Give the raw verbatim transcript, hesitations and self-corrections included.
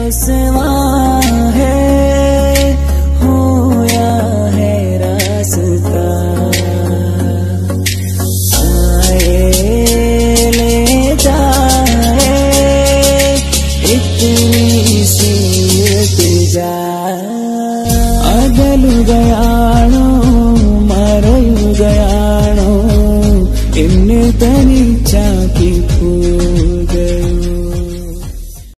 रसवा है होया है रास्ता, आए ले जाए इतनी सी इल्तिजा।